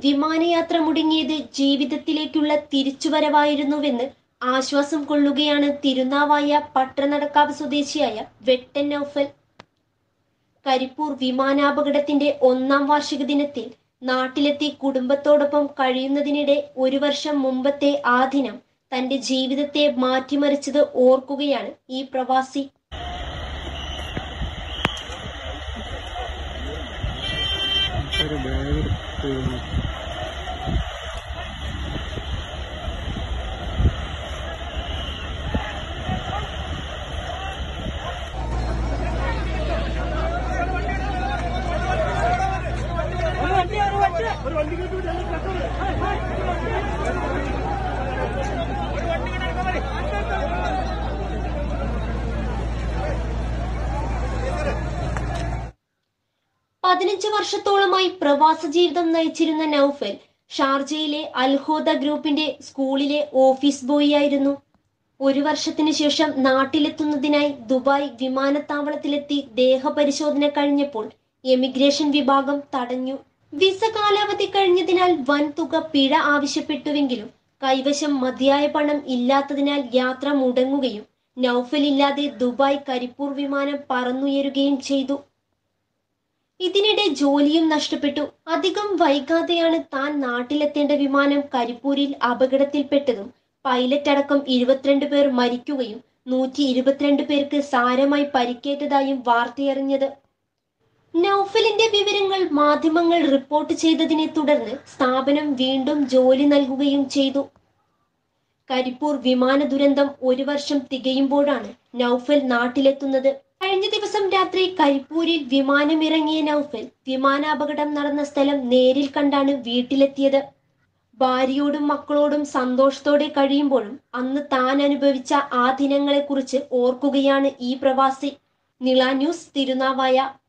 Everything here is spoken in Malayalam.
വിമാനയാത്ര മുടങ്ങിയത് ജീവിതത്തിലേക്കുള്ള തിരിച്ചുവരവായിരുന്നുവെന്ന് ആശ്വാസം കൊള്ളുകയാണ് തിരുനാവായ പട്ടണനടക്കാവ് സ്വദേശിയായ വെട്ടൻ നൗഫൽ. കരിപ്പൂർ വിമാനാപകടത്തിന്റെ 1-ാം വാർഷിക ദിനത്തിൽ നാട്ടിലെത്തി കുടുംബത്തോടൊപ്പം കഴിയുന്നതിനിടെ 1 വർഷം മുമ്പത്തെ ആ ദിനം തന്റെ ജീവിതത്തെ മാറ്റിമറിച്ചത് ഓർക്കുകയാണ് ഈ പ്രവാസി. പതിനഞ്ച് വർഷത്തോളമായി പ്രവാസ ജീവിതം നയിച്ചിരുന്ന നൗഫൽ ഷാർജയിലെ അൽഹോദ ഗ്രൂപ്പിന്റെ സ്കൂളിലെ ഓഫീസ് ബോയ് ആയിരുന്നു. 1 വർഷത്തിനു ശേഷം നാട്ടിലെത്തുന്നതിനായി ദുബായ് വിമാനത്താവളത്തിലെത്തി ദേഹപരിശോധന കഴിഞ്ഞപ്പോൾ എമിഗ്രേഷൻ വിഭാഗം തടഞ്ഞു. വിസ കാലാവധി കഴിഞ്ഞതിനാൽ വൻ തുക പിഴ ആവശ്യപ്പെട്ടുവെങ്കിലും കൈവശം മതിയായ പണം ഇല്ലാത്തതിനാൽ യാത്ര മുടങ്ങുകയും നൗഫൽ ഇല്ലാതെ ദുബായ് കരിപ്പൂർ വിമാനം പറന്നുയരുകയും ചെയ്തു. ഇതിനിടെ ജോലിയും നഷ്ടപ്പെട്ടു. അധികം വൈകാതെയാണ് താൻ നാട്ടിലെത്തേണ്ട വിമാനം കരിപ്പൂരിൽ അപകടത്തിൽപ്പെട്ടതും പൈലറ്റ് അടക്കം 22 പേർ മരിക്കുകയും 122 പേർക്ക് സാരമായി പരിക്കേറ്റതായും വാർത്തയറിഞ്ഞത്. നൗഫലിന്റെ വിവരങ്ങൾ മാധ്യമങ്ങൾ റിപ്പോർട്ട് ചെയ്തതിനെ തുടർന്ന് സ്ഥാപനം വീണ്ടും ജോലി നൽകുകയും ചെയ്തു. കരിപ്പൂർ വിമാന ദുരന്തം 1 വർഷം തികയുമ്പോഴാണ് നൗഫൽ നാട്ടിലെത്തുന്നത്. കഴിഞ്ഞ ദിവസം രാത്രി കരിപ്പൂരിൽ വിമാനമിറങ്ങിയ നൗഫൽ വിമാനാപകടം നടന്ന സ്ഥലം നേരിൽ കണ്ടാണ് വീട്ടിലെത്തിയത്. ഭാര്യയോടും മക്കളോടും സന്തോഷത്തോടെ കഴിയുമ്പോഴും അന്ന് താൻ അനുഭവിച്ച ആ ദിനങ്ങളെക്കുറിച്ച് ഓർക്കുകയാണ് ഈ പ്രവാസി. നിള ന്യൂസ്, തിരുനാവായ.